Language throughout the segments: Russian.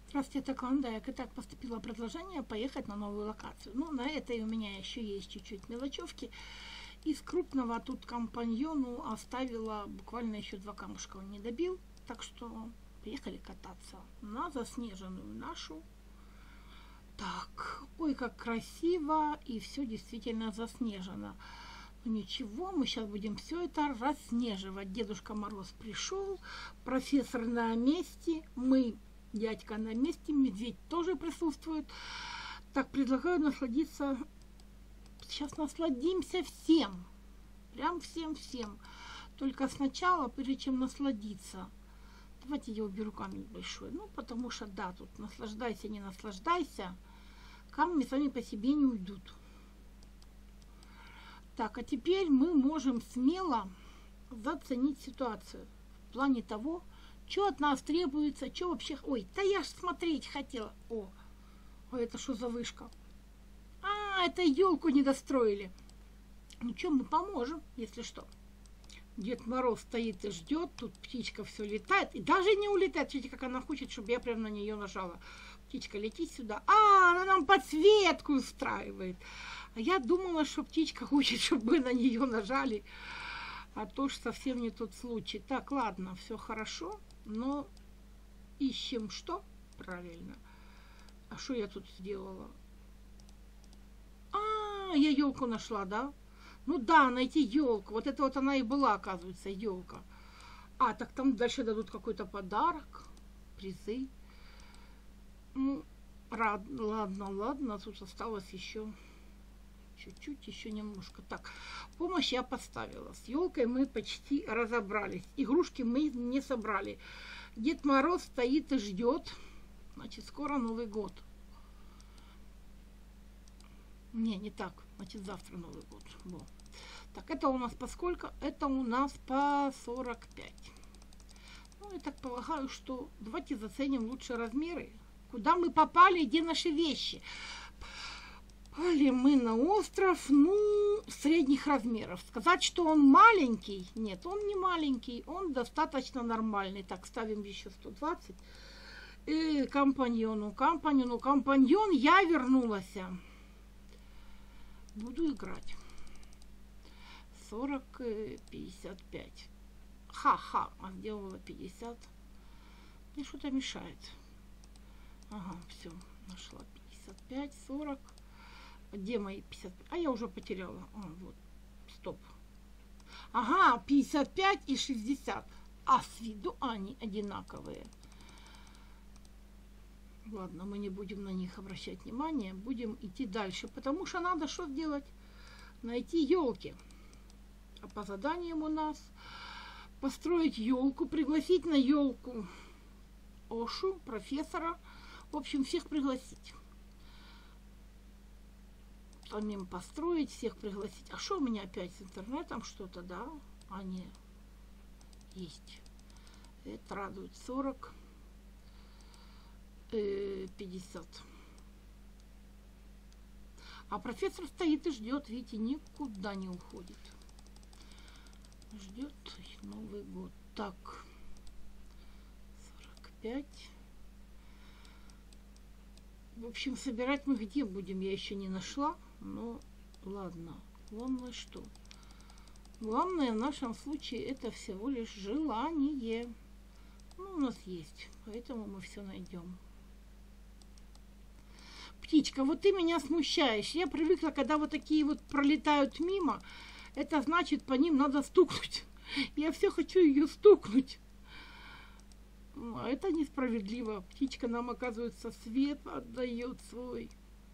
Здравствуйте, это Клондайк. Итак, поступило предложение поехать на новую локацию. Ну, на этой у меня еще есть чуть-чуть мелочевки. Из крупного тут компаньону оставила буквально еще 2 камушка. Он не добил. Так что поехали кататься на заснеженную нашу. Так, ой, как красиво. И все действительно заснежено. Ну ничего, мы сейчас будем все это раснеживать. Дедушка Мороз пришел, профессор на месте, дядька на месте, медведь тоже присутствует. Так, предлагаю насладиться. Сейчас насладимся всем. Прям всем-всем. Только сначала, прежде чем насладиться, давайте я уберу камень большой. Ну, потому что, да, тут наслаждайся, не наслаждайся. Камни сами по себе не уйдут. Так, а теперь мы можем смело заценить ситуацию. В плане того, что от нас требуется, что вообще... Ой, да я ж смотреть хотела. О, это что за вышка? А, это елку не достроили. Ну что, мы поможем, если что. Дед Мороз стоит и ждет, тут птичка все летает. И даже не улетает. Видите, как она хочет, чтобы я прям на нее нажала. Птичка, лети сюда. А, она нам подсветку устраивает. А я думала, что птичка хочет, чтобы мы на нее нажали. А то ж совсем не тот случай. Так, ладно, все хорошо. Но ищем что? Правильно. А что я тут сделала? А, я елку нашла, да? Ну да, найти елку. Вот это вот она и была, оказывается, елка. А, так там дальше дадут какой-то подарок. Призы. Ну, ладно. Тут осталось еще чуть-чуть, еще немножко. Так, помощь я поставила. С елкой мы почти разобрались. Игрушки мы не собрали. Дед Мороз стоит и ждет. Значит, скоро Новый год. Не так. Значит, завтра Новый год. Во. Так, это у нас по сколько? Это у нас по 45. Ну, я так полагаю, что давайте заценим лучше размеры. Куда мы попали, где наши вещи? Попали мы на остров, ну, средних размеров. Сказать, что он маленький, нет, он не маленький, он достаточно нормальный. Так, ставим еще 120. И компаньон, я вернулась. Буду играть. 40, 55. Ха-ха, а сделала 50. Мне что-то мешает. Ага, все, нашла 55, 40. Где мои 55? А я уже потеряла. А, вот, стоп. Ага, 55 и 60. А с виду они одинаковые. Ладно, мы не будем на них обращать внимание. Будем идти дальше. Потому что надо что сделать? Найти елки. А по заданиям у нас построить елку, пригласить на елку Ошу, профессора. В общем, всех пригласить. Самим построить, всех пригласить. А что у меня опять с интернетом что-то, да? А, нет. Есть. Это радует. 40, 50. А профессор стоит и ждет, видите, никуда не уходит. Ждет Новый год. Так. 45. В общем, собирать мы где будем, я еще не нашла. Но ладно. Главное что? Главное в нашем случае это всего лишь желание. Ну, у нас есть. Поэтому мы все найдем. Птичка, вот ты меня смущаешь. Я привыкла, когда вот такие вот пролетают мимо. Это значит, по ним надо стукнуть. Я все хочу ее стукнуть. А это несправедливо. Птичка нам, оказывается, свет отдает свой.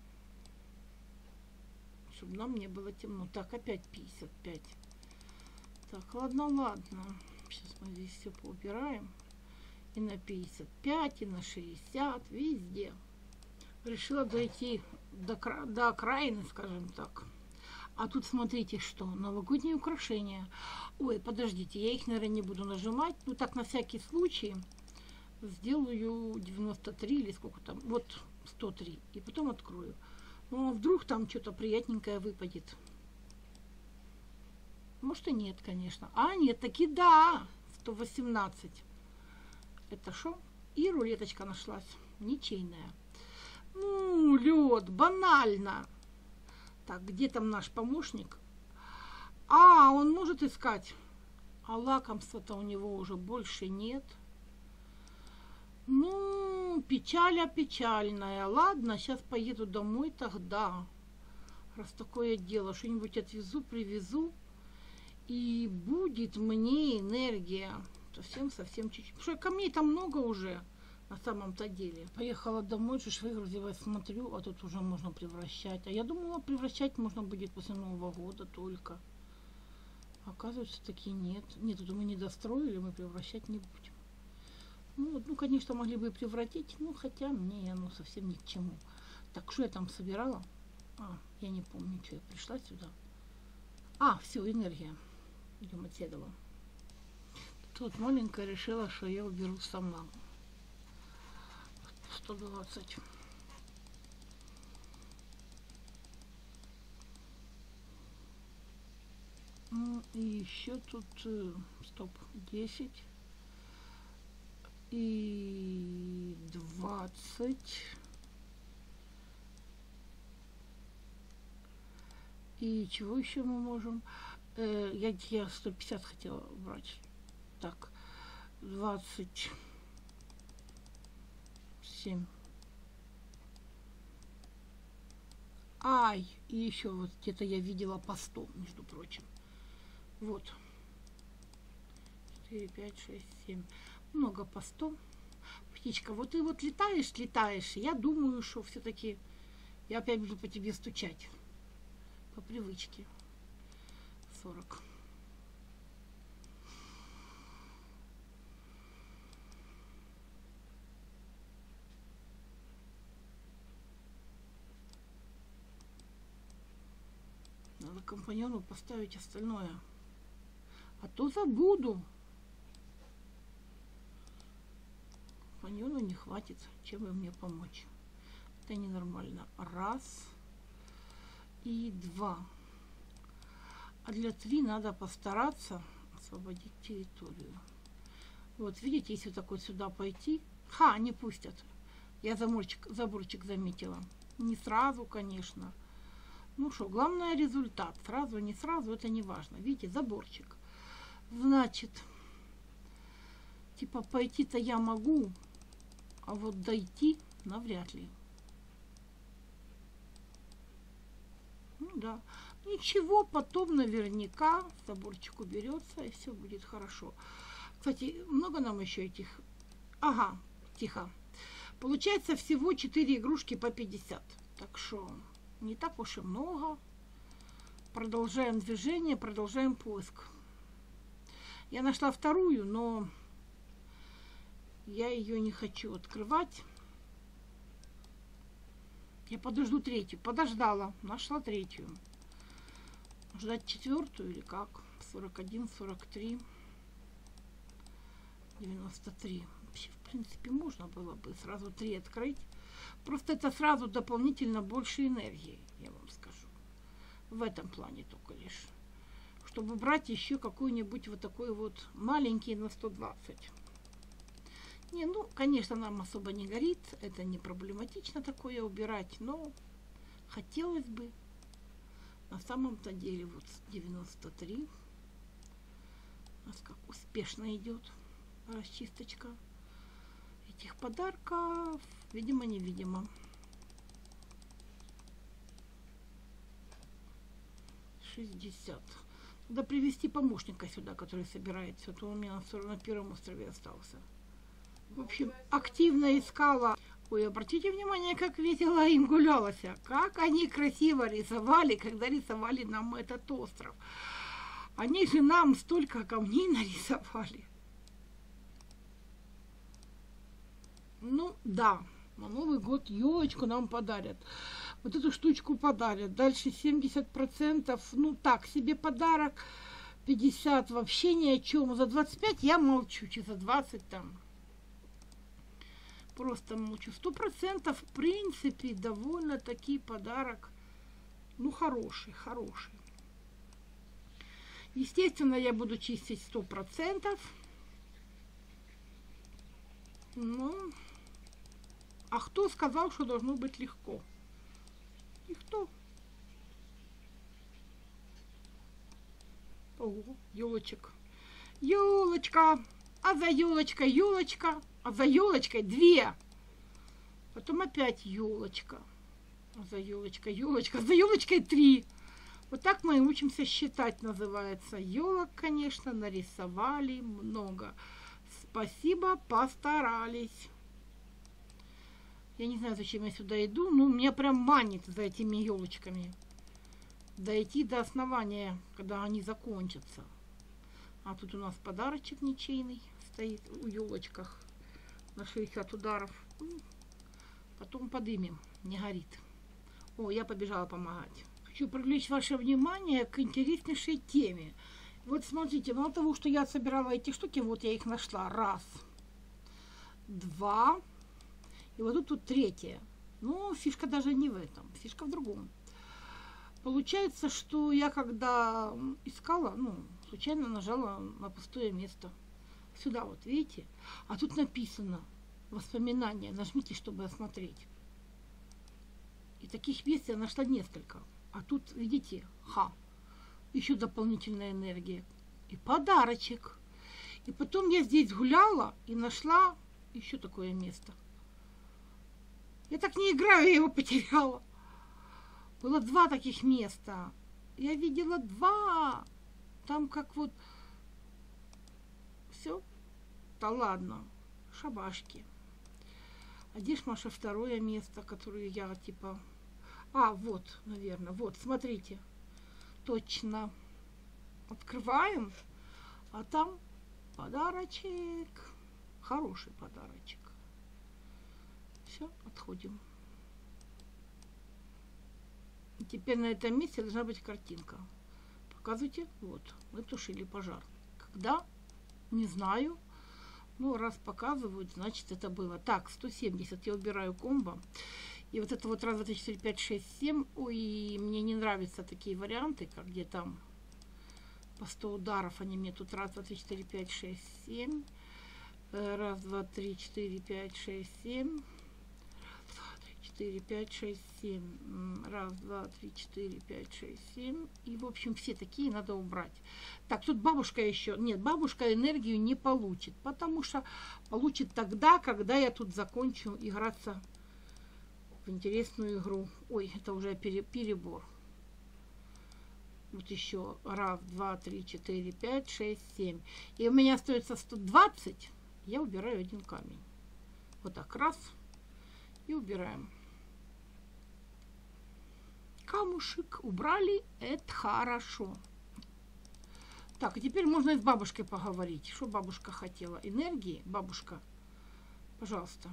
Чтобы нам не было темно. Так, опять 55. Так, ладно. Сейчас мы здесь все поубираем. И на 55, и на 60, везде. Решила дойти до окраины, скажем так. А тут смотрите, что новогодние украшения. Ой, подождите, я их, наверное, не буду нажимать. Ну, так, на всякий случай сделаю 93 или сколько там. Вот 103. И потом открою. Ну, а вдруг там что-то приятненькое выпадет. Может и нет, конечно. А, нет, таки да. 118. Это что? И рулеточка нашлась. ничейная. Ну, лед, банально. Так, где там наш помощник? А, он может искать. А лакомства-то у него уже больше нет. Ну, печаль печальная. Ладно, сейчас поеду домой тогда. Раз такое дело, что-нибудь отвезу, привезу. И будет мне энергия. Совсем чуть-чуть. Потому что камней там много уже. На самом-то деле. Поехала домой, чуть выгрузилась, смотрю, а тут уже можно превращать. А я думала, превращать можно будет после Нового года только. Оказывается, таки нет. Нет, это мы не достроили, мы превращать не будем. Ну, вот, ну, конечно, могли бы и превратить, но хотя мне оно совсем ни к чему. Так, что я там собирала? А, я не помню, что я пришла сюда. А, все, энергия. Идем отседала. Тут маленькая решила, что я уберу сама. 120. Ну, и еще тут, стоп, 10 и 20 и чего еще мы можем? Я 150 хотела брать. Так, 27. Ай, и еще вот где-то я видела по 100, между прочим. Вот. 4, 5, 6, 7. Много по 100. Птичка, вот ты вот летаешь. Я думаю, что все-таки я опять буду по тебе стучать. По привычке. 40. Надо компаньону поставить остальное. А то забуду. Компаньону не хватит, чем бы мне помочь. Это ненормально. 1 и 2. А для 3 надо постараться освободить территорию. Вот, видите, если вот так вот сюда пойти. Ха, не пустят. Я заборчик заметила. Не сразу, конечно. Ну что, главное результат. Сразу, не сразу, это не важно. Видите, заборчик. Значит, типа пойти-то я могу, а вот дойти навряд ли. Ну да. Ничего, потом наверняка заборчик уберется и все будет хорошо. Кстати, много нам еще этих... Ага, тихо. Получается всего 4 игрушки по 50. Так что не так уж и много. Продолжаем движение, продолжаем поиск. Я нашла вторую, но я ее не хочу открывать. Я подожду третью. Подождала, нашла третью. Ждать четвертую или как? 41, 43, 93. Вообще, в принципе, можно было бы сразу 3 открыть. Просто это сразу дополнительно больше энергии, я вам скажу. В этом плане только лишь. Чтобы брать еще какой-нибудь вот такой вот маленький на 120. Не, ну, конечно, нам особо не горит. Это не проблематично такое убирать, но хотелось бы. На самом-то деле вот 93. У нас как успешно идет расчисточка этих подарков. Видимо-невидимо. 60. Надо привести помощника сюда, который собирает все. То он у меня на первом острове остался. В общем, активно искала. Ой, обратите внимание, как весело им гулялось. Как они красиво рисовали, когда рисовали нам этот остров. Они же нам столько камней нарисовали. Ну, да, на Новый год елочку нам подарят. Вот эту штучку подарят. Дальше 70%, ну так, себе подарок. 50 вообще ни о чем. За 25 я молчу, че за 20 там. Просто молчу. 100% в принципе довольно-таки подарок. Ну, хороший. Естественно, я буду чистить 100%. Ну, А кто сказал, что должно быть легко? Никто. Ого, елочек. Елочка. А за елочкой елочка. А за елочкой 2. Потом опять елочка. А за елочкой елочка. А за елочкой 3. Вот так мы учимся считать, называется. Елок, конечно, нарисовали много. Спасибо, постарались. Я не знаю, зачем я сюда иду, но меня прям манит за этими елочками. Дойти до основания, когда они закончатся. А тут у нас подарочек ничейный стоит у елочках на 60 ударов. Потом подымем, не горит. О, я побежала помогать. Хочу привлечь ваше внимание к интереснейшей теме. Вот смотрите, мало того, что я собирала эти штуки, вот я их нашла. 1, 2. И вот тут 3. Но фишка даже не в этом, фишка в другом. Получается, что я когда искала, случайно нажала на пустое место. Сюда вот, видите? А тут написано «Воспоминания». Нажмите, чтобы осмотреть. И таких мест я нашла несколько. А тут, видите, еще дополнительная энергия. И подарочек. И потом я здесь гуляла и нашла еще такое место. Я так не играю, я его потеряла. Было 2 таких места. Я видела 2. Там как вот... Все. Да ладно. Шабашки. А где ж, Маша, 2 место, которое я типа... вот, наверное. Вот, смотрите. Точно. Открываем. А там подарочек. Хороший подарочек. Все, отходим. И теперь на этом месте должна быть картинка. Показывайте. Вот, мы тушили пожар. Когда? Не знаю. Ну, раз показывают, значит это было. Так, 170. Я убираю комбо. И вот это вот 1, 2, 3, 4, 5, 6, 7. Ой, мне не нравятся такие варианты, как где там по 100 ударов. Они мне тут 1, 2, 3, 4, 5, 6, 7. 1, 2, 3, 4, 5, 6, 7. 4, 5, 6, 7. 1, 2, 3, 4, 5, 6, 7. И, в общем, все такие надо убрать. Так, тут бабушка еще... Нет, бабушка энергию не получит. Потому что получит тогда, когда я тут закончу играться в интересную игру. Ой, это уже перебор. Вот еще 1, 2, 3, 4, 5, 6, 7. И у меня остается 120. Я убираю 1 камень. Вот так, раз. И убираем. Камушек убрали, это хорошо. Так, и теперь можно и с бабушкой поговорить. Что бабушка хотела? Энергии? Бабушка, пожалуйста.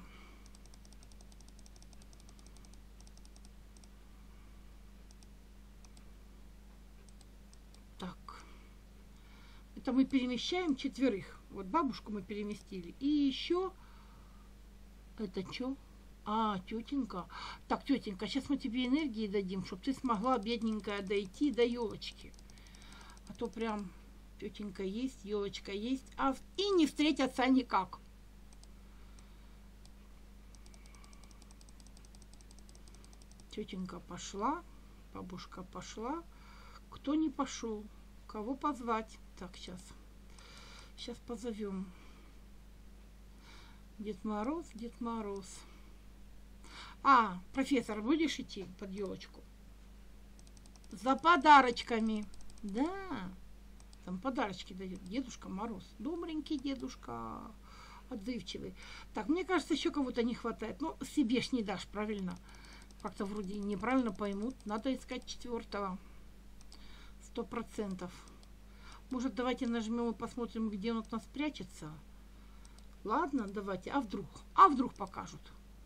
Так. Это мы перемещаем 4. Вот бабушку мы переместили. И еще... Это что? Тетенька. Так, тетенька, сейчас мы тебе энергии дадим, чтобы ты смогла, бедненькая, дойти до елочки. А то прям тетенька есть, елочка есть, и не встретятся никак. Тетенька пошла, бабушка пошла. Кто не пошел? Кого позвать? Так, сейчас позовем. Дед Мороз, Дед Мороз. Профессор, будешь идти под елочку? За подарочками. Да, там подарочки дает Дедушка Мороз. Добренький дедушка, отзывчивый. Так, мне кажется, еще кого-то не хватает. Ну, себе ж не дашь, правильно? Как-то вроде неправильно поймут. Надо искать 4-го. 100%. Может, давайте нажмем и посмотрим, где он от нас прячется. Ладно, давайте. А вдруг покажут?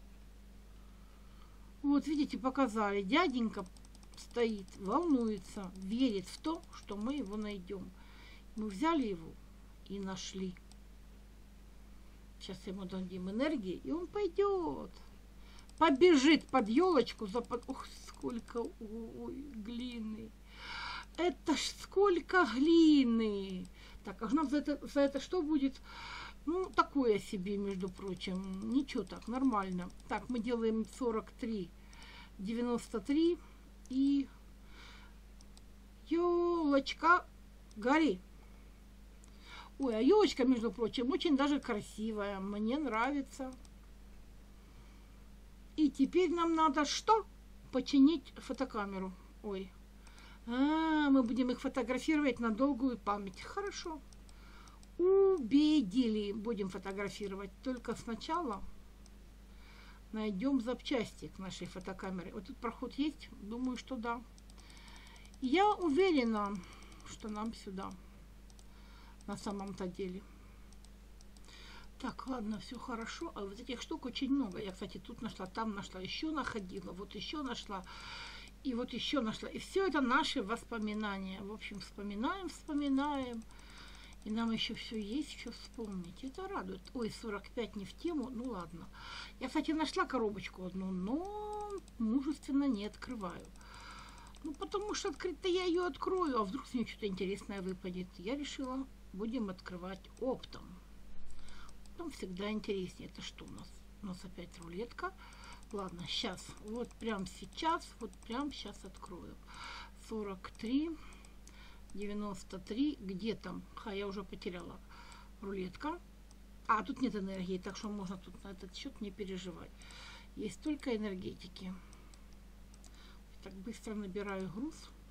Вот, видите, показали. Дяденька стоит, волнуется, верит в то, что мы его найдем. Мы взяли его и нашли. Сейчас ему дадим энергии, и он пойдет. Побежит под елочку. Ух, сколько глины. Это ж сколько глины. Так, а нам за это что будет? Ну, такое себе, между прочим. Ничего так, нормально. Так, мы делаем 43, 93 и елочка гори. Ой, а елочка, между прочим, очень даже красивая. Мне нравится. И теперь нам надо что? Починить фотокамеру. Ой. Мы будем их фотографировать на долгую память. Хорошо. Убедили. Будем фотографировать. Только сначала найдем запчасти к нашей фотокамере. Вот тут проход есть? Думаю, что да. Я уверена, что нам сюда. На самом-то деле. Так, ладно, все хорошо. А вот этих штук очень много. Я, кстати, тут нашла, там нашла, еще находила, вот еще нашла. И вот еще нашла. И все это наши воспоминания. В общем, вспоминаем. И нам еще все есть, что вспомнить. Это радует. Ой, 45 не в тему. Ну ладно. Я, кстати, нашла коробочку одну, но мужественно не открываю. Ну, потому что открыть-то я ее открою, а вдруг с нее что-то интересное выпадет. Я решила, будем открывать оптом. Там всегда интереснее. Это что у нас? У нас опять рулетка. Ладно, сейчас. Вот прям сейчас открою. 43, 93. Где там? Я уже потеряла. Рулетка. А, тут нет энергии, так что можно тут на этот счет не переживать. Есть только энергетики. Так быстро набираю груз.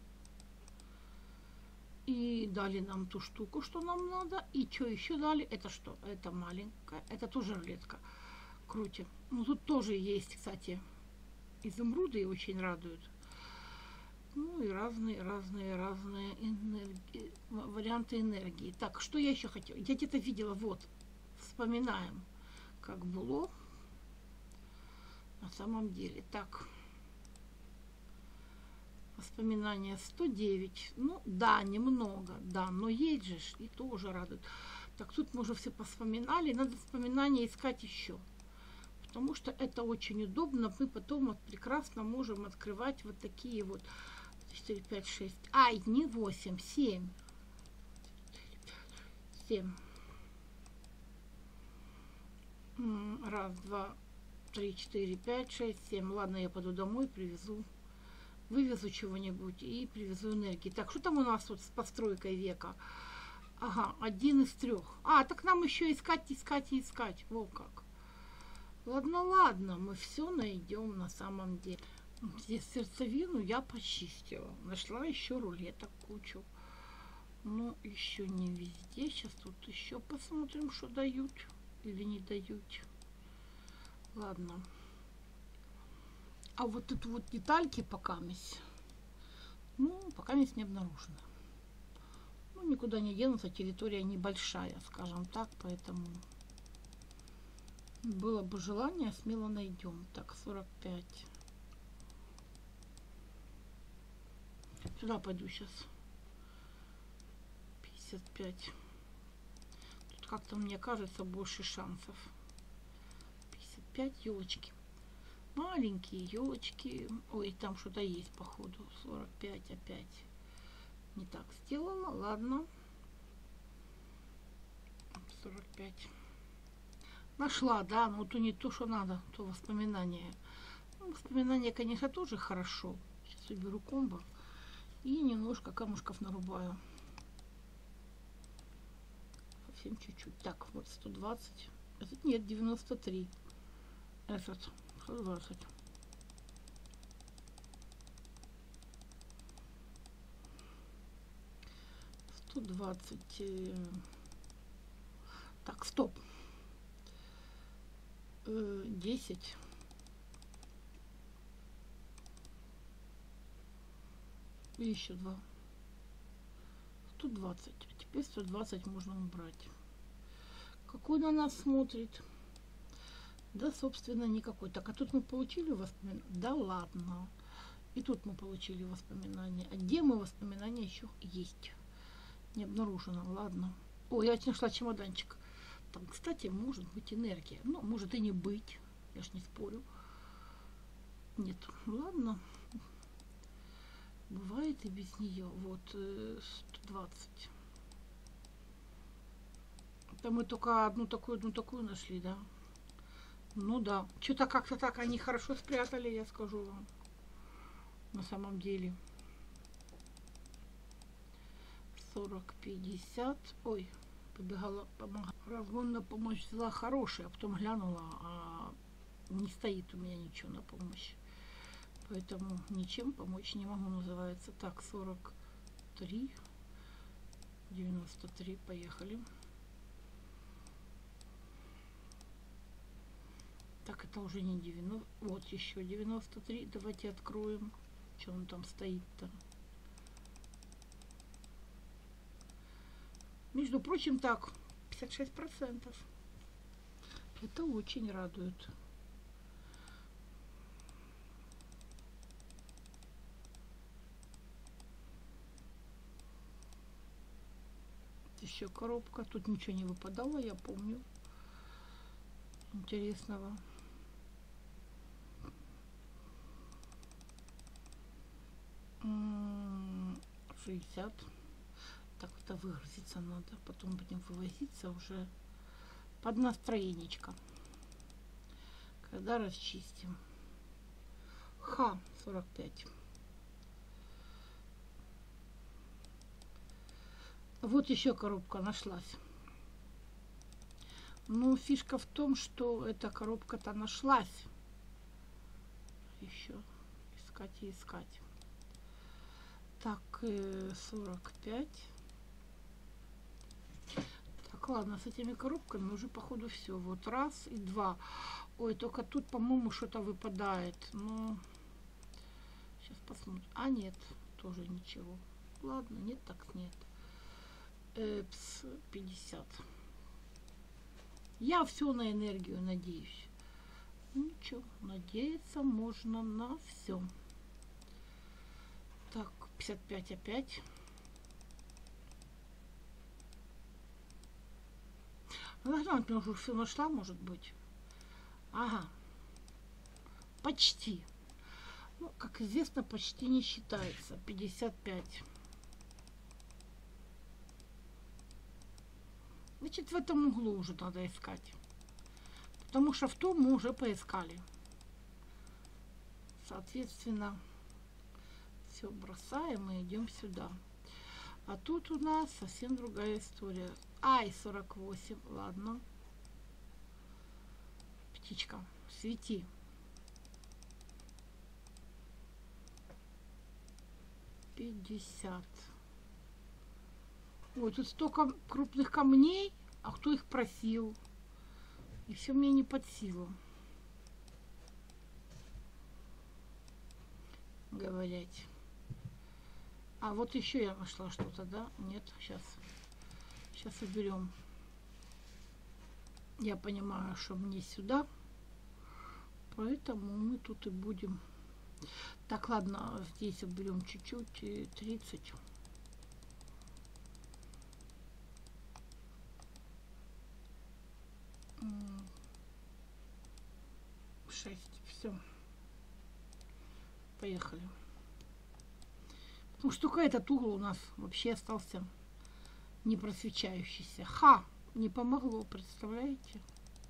И дали нам ту штуку, что нам надо. И что еще дали? Это что? Это маленькая. Это тоже рулетка. Крутим. Ну, тут тоже есть, кстати, изумруды, и очень радуют. Ну, и разные варианты энергии. Так, что я еще хотела? Я где-то видела, вот, вспоминаем, как было на самом деле. Так, воспоминания 109. Ну, да, немного, да, но есть же, и тоже радует. Так, тут мы уже все повспоминали, надо вспоминания искать еще. Потому что это очень удобно. Мы потом вот прекрасно можем открывать вот такие вот 4, 5, 6. Ай, не 8, 7. 7. Раз, два, 3, 4, 5, 6, 7. Ладно, я пойду домой, вывезу чего-нибудь и привезу энергии. Так, что там у нас вот с постройкой века? Ага, 1 из 3. А, так нам еще искать. Во как. Ладно, мы все найдем на самом деле. Здесь сердцевину я почистила. Нашла еще рулеток кучу. Но еще не везде. Сейчас тут еще посмотрим, что дают или не дают. Ладно. А вот тут вот детальки пока не обнаружены. Ну, никуда не денутся, территория небольшая, скажем так, поэтому было бы желание, смело найдем. Так, 45. Сюда пойду сейчас. 55. Тут как-то, мне кажется, больше шансов. 55 елочки. Маленькие елочки. Ой, там что-то есть, походу. 45 опять. Не так сделала. Ладно. 45. Нашла, да, но то не то, что надо, то воспоминания. Ну, воспоминания, конечно, тоже хорошо. Сейчас уберу комбо и немножко камушков нарубаю. Совсем чуть-чуть. Так, вот 120. Этот нет, 93. Этот 120. Так, стоп. 10. И еще 2. 120. А теперь 120 можно убрать. Какой на нас смотрит? Да, собственно, никакой. Так, а тут мы получили воспоминания? Да ладно. И тут мы получили воспоминания. А где мы воспоминания еще есть? Не обнаружено. Ладно. О, я нашла чемоданчик. Там, кстати, может быть энергия. Ну, может и не быть. Я ж не спорю. Нет. Ладно. Бывает и без нее. Вот 120. Это мы только одну такую нашли, да? Ну да. Что-то как-то так они хорошо спрятали, я скажу вам. На самом деле. 40-50. Ой, побегала, помогла. Разгон на помощь взяла хороший, а потом глянула, а не стоит у меня ничего на помощь. Поэтому ничем помочь не могу, называется. Так, 43, 93, поехали. Так, это уже не 90, вот еще 93, давайте откроем, что он там стоит-то. Между прочим, так, 56%. Это очень радует. Еще коробка. Тут ничего не выпадало, я помню. Интересного. М-м, 60. Так, это выгрузиться надо. Потом будем вывозиться уже под настроенечко. Когда расчистим. Ха, 45. Вот еще коробка нашлась. Ну, фишка в том, что эта коробка-то нашлась. Еще искать и искать. Так, 45. Так, ладно, с этими коробками уже, походу, все. Вот раз и два. Ой, только тут, по-моему, что-то выпадает. Но сейчас посмотрим. А, нет, тоже ничего. Ладно, нет, так нет. 50. Я все на энергию надеюсь. Ничего, надеяться можно на все. Так, 55 опять. Она уже все нашла, может быть. Ага. Почти. Ну, как известно, почти не считается. 55. Значит, в этом углу уже надо искать. Потому что в том мы уже поискали. Соответственно, все бросаем и идем сюда. А тут у нас совсем другая история. Ай, 48. Ладно. Птичка, свети. $50. Ой, тут столько крупных камней, а кто их просил? И все мне не под силу. Говорить. А вот еще я нашла что-то, да? Нет, сейчас уберем. Я понимаю, что мне сюда, поэтому мы тут и будем. Так, ладно, здесь уберем чуть-чуть, 30. Все. Поехали. Потому что только этот угол у нас вообще остался не просвечающийся. Ха! Не помогло, представляете?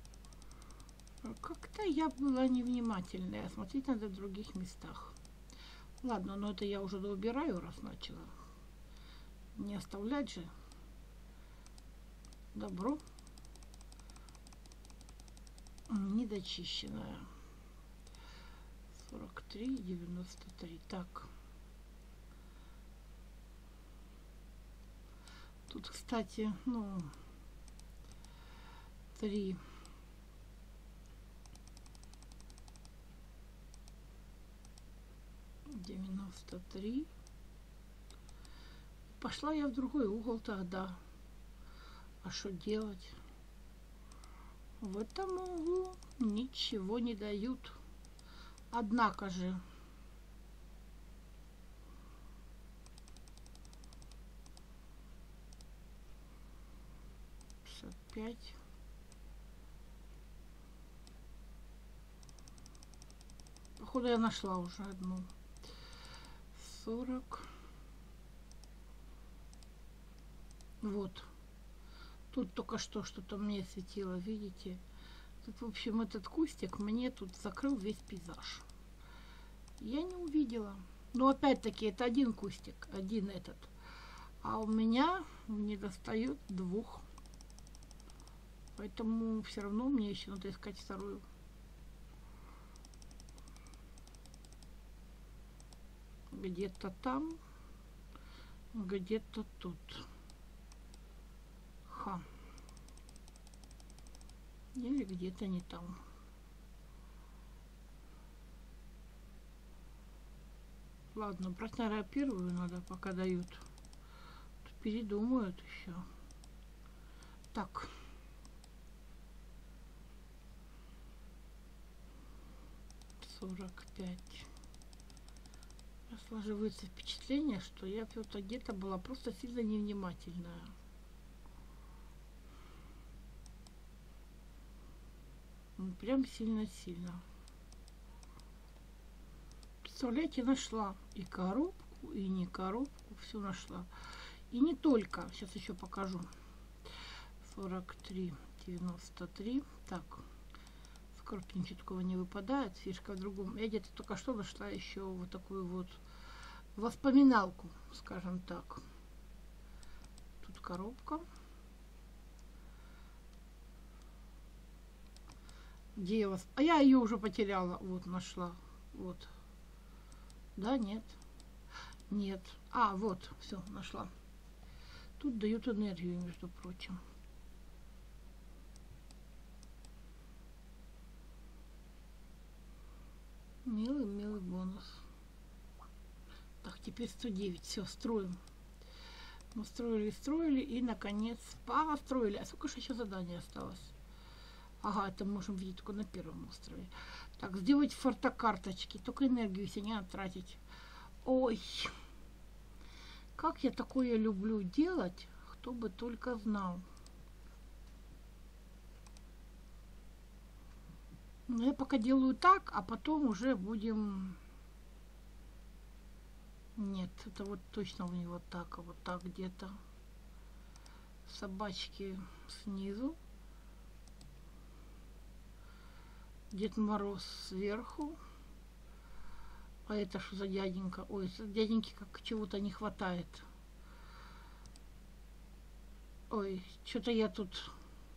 Как-то я была невнимательная. Смотреть надо в других местах. Ладно, но это я уже доубираю, раз начала. Не оставлять же. Добро. Недочищенная. 43, 93. Так. Тут, кстати, ну, 3. $93. Пошла я в другой угол тогда. А что делать? В этом углу ничего не дают. Однако же. Пять. Походу я нашла уже одну. 40. Вот. Тут только что что-то мне светило, видите? Тут, в общем, этот кустик мне тут закрыл весь пейзаж. Я не увидела. Но опять-таки это один кустик, один этот. А у меня не достает двух. Поэтому все равно мне еще надо искать вторую. Где-то там, где-то тут. Ха. Или где-то не там. Ладно, брать, наверное, первую надо, пока дают. Тут передумают еще. Так. $45. Сложивается впечатление, что я где-то была просто сильно невнимательная. Ну, прям сильно-сильно. Представляете, нашла и коробку, и не коробку, все нашла. И не только, сейчас еще покажу. 43,93. Так, с коробки ничего такого не выпадает, фишка в другом. Я где-то только что нашла еще вот такую вот воспоминалку, скажем так. Тут коробка. Где я вас? А я ее уже потеряла. Вот, нашла. Вот. Да, нет. Нет. А, вот, все, нашла. Тут дают энергию, между прочим. Милый бонус. Так, теперь 109. Все, строим. Мы строили и, наконец, построили. А сколько же еще заданий осталось? Ага, это мы можем видеть только на первом острове. Так, сделать фотокарточки. Только энергию себе не надо тратить. Ой, как я такое люблю делать, кто бы только знал. Но я пока делаю так, а потом уже будем... Нет, это вот точно не вот так, а вот так где-то. Собачки снизу. Дед Мороз сверху. А это что за дяденька? Ой, дяденьки как чего-то не хватает. Ой, что-то я тут...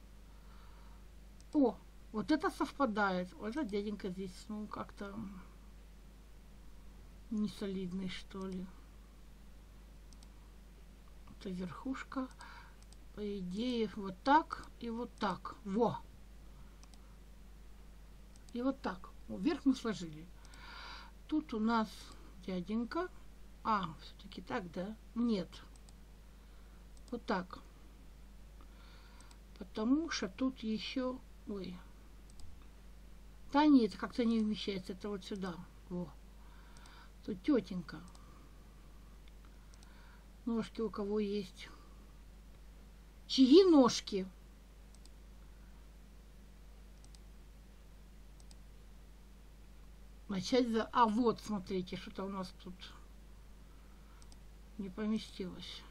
О, вот это совпадает. Вот этот дяденька здесь, ну, как-то не солидный, что ли. Это верхушка. По идее, вот так и вот так. Во! И вот так. Вверх мы сложили. Тут у нас дяденька. А, все-таки так, да? Нет. Вот так. Потому что тут еще... Ой. Да нет, как-то не вмещается. Это вот сюда. Во. Тут тетенька. Ножки у кого есть? Чьи ножки? Начать за... А вот, смотрите, что-то у нас тут не поместилось.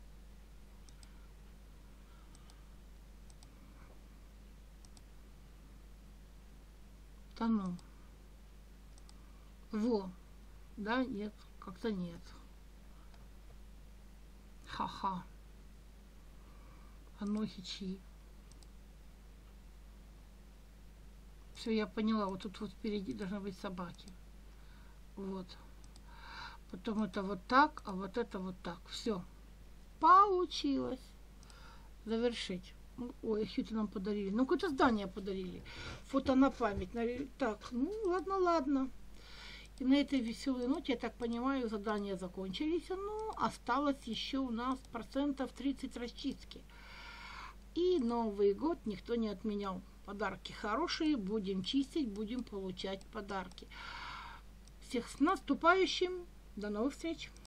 Да ну. Во. Да, нет, как-то нет. Ха-ха. А ноги чьи? Все, я поняла. Вот тут вот впереди должны быть собаки. Вот. Потом это вот так, а вот это вот так. Все. Получилось. Завершить. Ой, что-то нам подарили. Ну, какое-то здание подарили. Фото на память. Так, ну, ладно, ладно. И на этой веселой ноте, я так понимаю, задания закончились. Но осталось еще у нас 30% расчистки. И Новый год никто не отменял. Подарки хорошие, будем чистить, будем получать подарки. Всех с наступающим. До новых встреч!